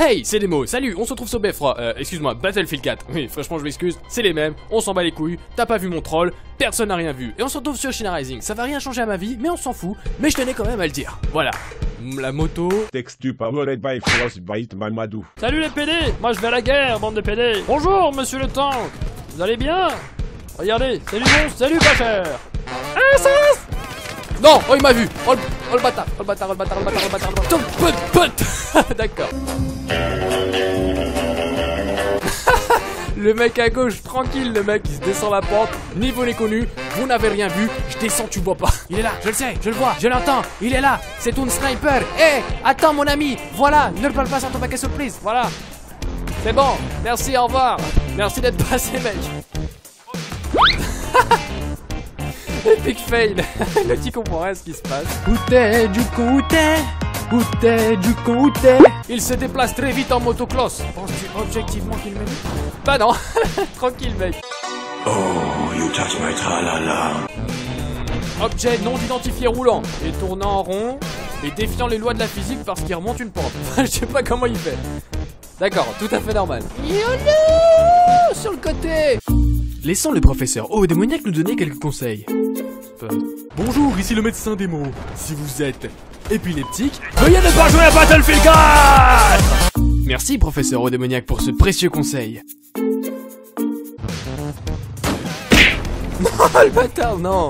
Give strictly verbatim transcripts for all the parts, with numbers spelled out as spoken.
Hey, c'est Demo, salut, on se retrouve sur Beffroi, euh, excuse-moi, Battlefield quatre. Oui, franchement, je m'excuse, c'est les mêmes, on s'en bat les couilles, t'as pas vu mon troll, personne n'a rien vu. Et on se retrouve sur China Rising, ça va rien changer à ma vie, mais on s'en fout, mais je tenais quand même à le dire. Voilà, la moto... Textu powered by Frostbite Mamadou. Salut les P D, moi je vais à la guerre, bande de P D. Bonjour, monsieur le tank, vous allez bien? Regardez, salut monstre, salut pas cher. Ah, ça... Non, oh il m'a vu. Oh le, oh, le bâtard, oh le bâtard, oh le bâtard, oh le bâtard, oh le bâtard, oh le bâtard. D'accord. Le mec à gauche, tranquille, le mec, il se descend la pente. Niveau les connus, vous n'avez rien vu. Je descends, tu vois pas. Il est là, je le sais, je le vois, je l'entends. Il est là, c'est un sniper. Eh, hey, attends mon ami, voilà, ne le parle pas sans ton paquet surprise. Voilà. C'est bon, merci, au revoir. Merci d'être passé, mec. Epic fail. Le petit comprend rien à ce qui se passe. Où t'es du con, où t'es? Où t'es du con, où t'es? Il se déplace très vite en motocross. Penses-tu objectivement qu'il mérite? Bah non. Tranquille mec. Oh, you touch my tralala. Objet non identifié roulant et tournant en rond et défiant les lois de la physique parce qu'il remonte une pente. Je sais pas comment il fait. D'accord, tout à fait normal. YOLO sur le côté. Laissons le professeur O démoniaque nous donner quelques conseils. Bonjour, ici le médecin Demo. Si vous êtes épileptique, veuillez ne pas jouer à Battlefield quatre. Merci professeur O démoniaque pour ce précieux conseil. Non, le bâtard, non.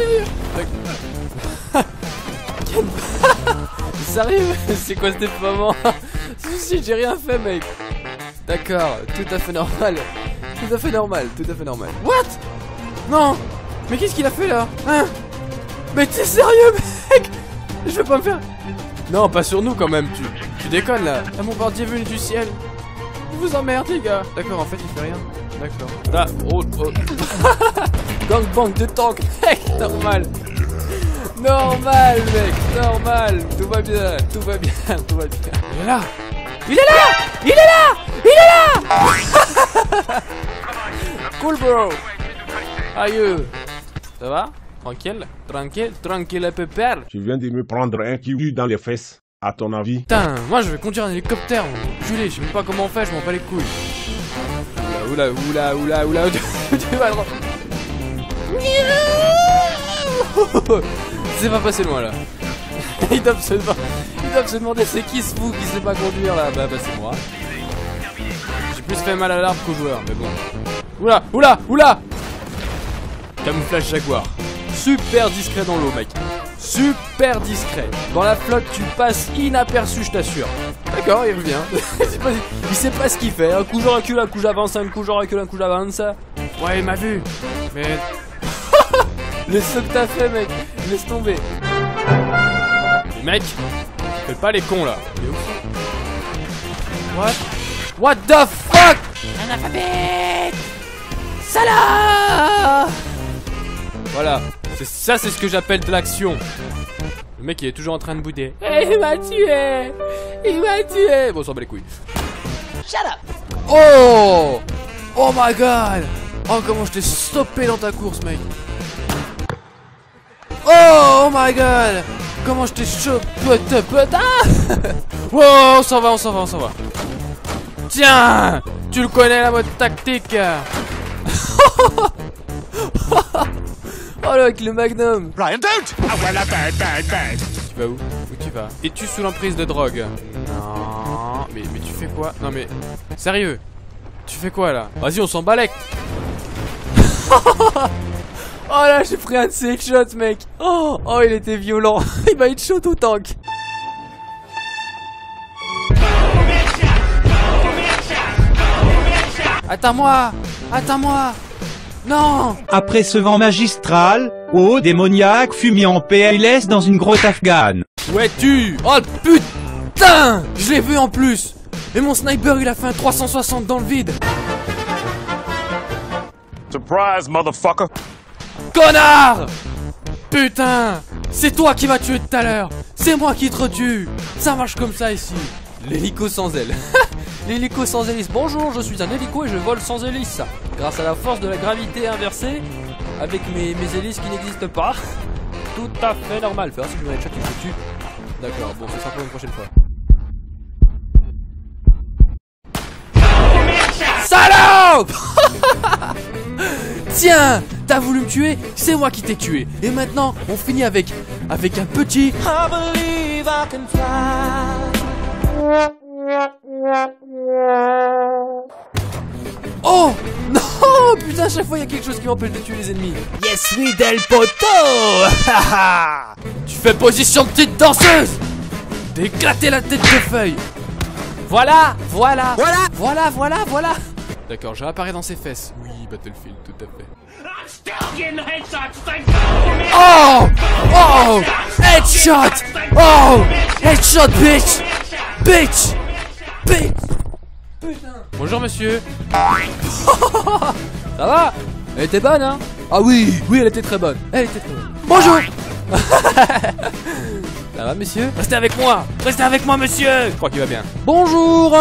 Sérieux? C'est quoi cet moment? Si, j'ai rien fait mec. D'accord, tout à fait normal. Tout à fait normal, tout à fait normal. What? Non. Mais qu'est-ce qu'il a fait là? Hein? Mais t'es sérieux mec? Je veux pas me faire... Non, pas sur nous quand même, tu, tu déconnes là. Ah mon bordier venu du ciel. Vous vous emmerdez gars. D'accord, en fait il fait rien. D'accord. Là, oh, oh. Gangbang de tank, mec, normal. Normal mec, normal. Tout va bien, tout va bien, tout va bien. Il est là. Il est là. Il est là. Il est là. Cool bro. Aïe. Ça va? Tranquille? Tranquille? Tranquille pépère? Tu viens de me prendre un kiwi dans les fesses, à ton avis? Putain, moi je vais conduire un hélicoptère, Julie, je sais même pas comment on fait, je m'en bats les couilles. Oula, oula, oula, oula, oula, tu vas droit. C'est pas passé loin là. Ils doivent se demander, ils doivent se demander c'est qui ce fou qui sait pas conduire là? Bah, bah c'est moi. J'ai plus fait mal à l'arbre qu'au joueur, mais bon. Oula, oula, oula. Camouflage jaguar. Super discret dans l'eau mec. Super discret. Dans la flotte tu passes inaperçu je t'assure. D'accord il revient. Il sait pas ce qu'il fait. Un coup je recule, un coup j'avance, un coup je recule, un coup j'avance. Ouais il m'a vu. Mais... Le saut que t'as fait mec. Laisse tomber. Les mecs, faites pas les cons là. Il est où ça? What? What the fuck? Analphabète. Salah. Voilà, ça c'est ce que j'appelle de l'action. Le mec il est toujours en train de bouder. Hey, il m'a tué. Il m'a tué. Bon on s'en bat les couilles. Shut up. Oh. Oh my god. Oh comment je t'ai stoppé dans ta course mec. Oh, oh my god. Comment je t'ai chopé. Ah. Oh on s'en va, on s'en va, on s'en va. Tiens. Tu le connais la mode tactique. Oh là avec le magnum. Ryan, don't! Oh, well, bad, bad, bad. Tu vas où? Où tu vas? Es-tu sous l'emprise de drogue? Non. Mais, mais tu fais quoi? Non mais... Sérieux? Tu fais quoi là? Vas-y on s'en balèque. Oh là j'ai pris un de ces shots mec. Oh, oh il était violent. Il m'a headshot au tank. Attends-moi. Attends-moi. Non. Après ce vent magistral, O démoniaque fut mis en P L S dans une grotte afghane. Ouais tu. Oh putain. Je l'ai vu en plus. Et mon sniper il a fait un trois cent soixante dans le vide. Surprise, motherfucker! Connard. Putain. C'est toi qui m'as tué tout à l'heure. C'est moi qui te retue. Ça marche comme ça ici. L'hélico sans aile. L'hélico sans hélice. Bonjour, je suis un hélico et je vole sans hélice. Grâce à la force de la gravité inversée, avec mes, mes hélices qui n'existent pas. Tout à fait normal. Fais voir si je me headshot et je te tue. D'accord, bon, ce sera pour une prochaine fois. Salope! Tiens, t'as voulu me tuer, c'est moi qui t'ai tué. Et maintenant, on finit avec, avec un petit... I believe I can fly. Oh non, putain, à chaque fois il y a quelque chose qui m'empêche de tuer les ennemis. Yes, oui, Del Poto. Tu fais position de petite danseuse. D'éclater la tête de feuille. Voilà, voilà, voilà, voilà, voilà, voilà. D'accord, je réapparais dans ses fesses. Oui, Battlefield, tout à fait. Oh, oh, headshot. Oh, headshot, bitch, bitch, bitch. Putain. Bonjour monsieur. Ça va? Elle était bonne, hein? Ah oui, oui, elle était très bonne. Elle était très bonne. Bonjour. Ça va monsieur? Restez avec moi. Restez avec moi monsieur. Je crois qu'il va bien. Bonjour.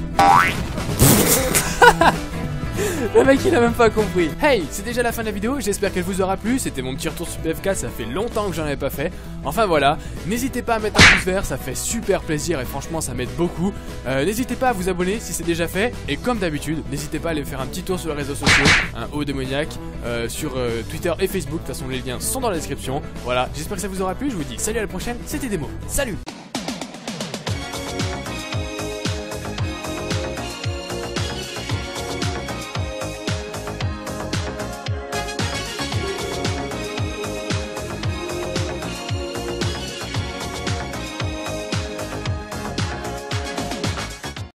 Le mec il a même pas compris. Hey, c'est déjà la fin de la vidéo, j'espère qu'elle vous aura plu. C'était mon petit retour sur P F K, ça fait longtemps que j'en avais pas fait. Enfin voilà, n'hésitez pas à mettre un pouce vert, ça fait super plaisir et franchement ça m'aide beaucoup. euh, N'hésitez pas à vous abonner si c'est déjà fait. Et comme d'habitude, n'hésitez pas à aller faire un petit tour sur les réseaux sociaux, un haut démoniaque, euh, sur euh, Twitter et Facebook. De toute façon les liens sont dans la description. Voilà, j'espère que ça vous aura plu, je vous dis salut à la prochaine, c'était Demo, salut.